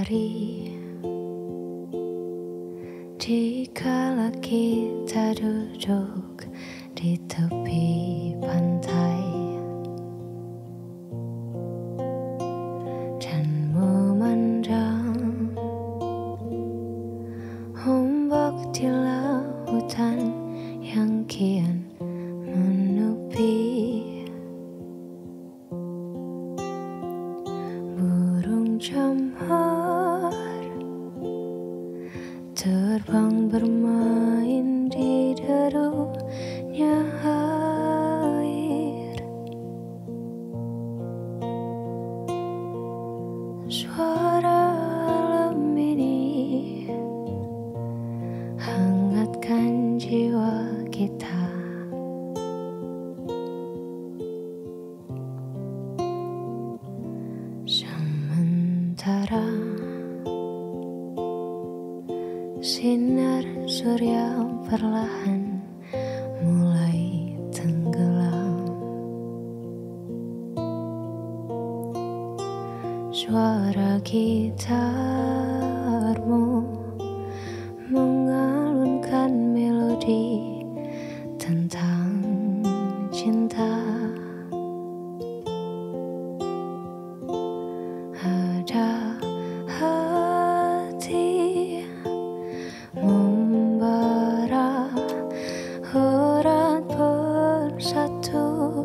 hari dikala kita duduk di tepi pantai dan memandang ombak di lautan yang kian menepi. Burung jamar terbang bermain di derunya air. Suara alam ini hangatkan jiwa kita. Sementara sinar surya perlahan mulai tenggelam, suara gitarmu mengalunkan melodi tentang cinta. Ada hati membara erat bersatu,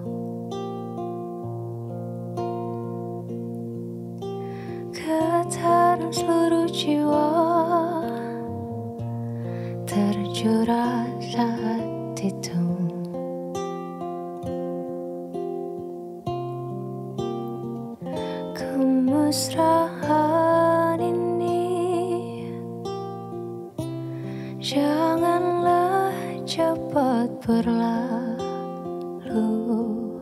getaran seluruh jiwa terjurat saat itu. Kemesraan ini janganlah cepat berlalu.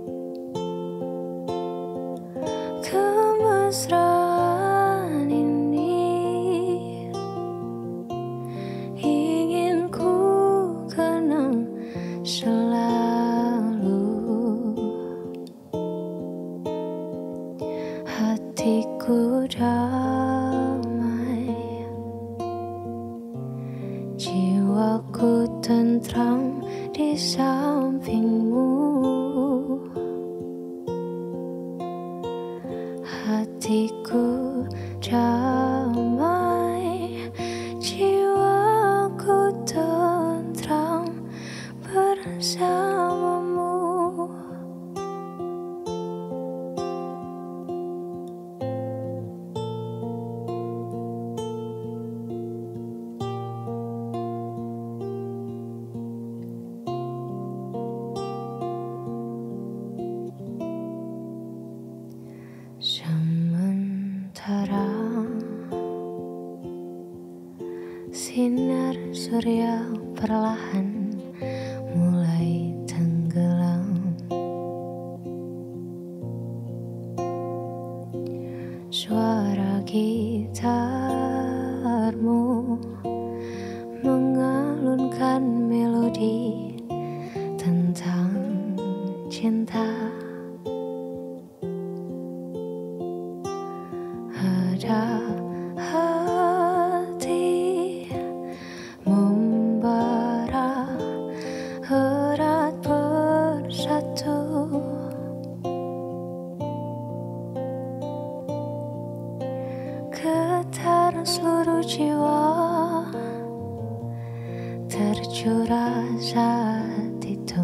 Kemesraan ini ingin ku kenang selalu. Hatiku damai, jiwaku tentram di sampingmu. Hatiku damai, jiwaku tentram bersamamu. Sementara sinar surya perlahan mulai tenggelam, suara gitarmu mengalunkan melodi tentang cinta. Ada hati membara erat bersatu, getaran seluruh jiwa tercurah saat itu.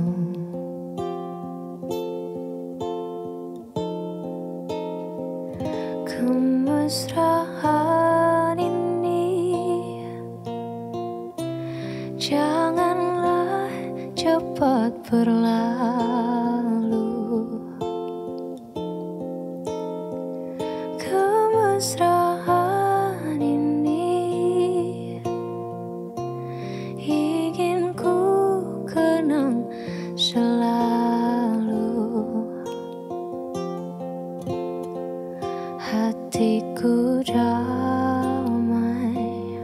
Kemesraan ini janganlah cepat berlalu. Kemesraan ini ingin ku kenang selalu. Hatiku damai,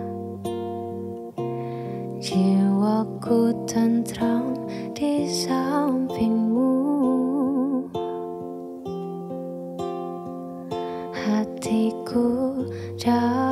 jiwaku tentram di sampingmu. Hatiku damai.